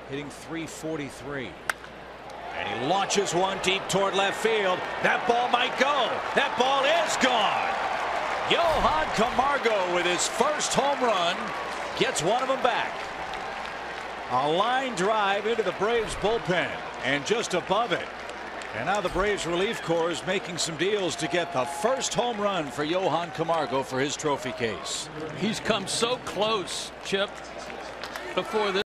hitting .343. And he launches one deep toward left field. That ball might go. That ball is gone. Johan Camargo with his first home run gets one of them back. A line drive into the Braves bullpen and just above it. And now the Braves relief corps is making some deals to get the first home run for Johan Camargo for his trophy case. He's come so close, Chip, before this.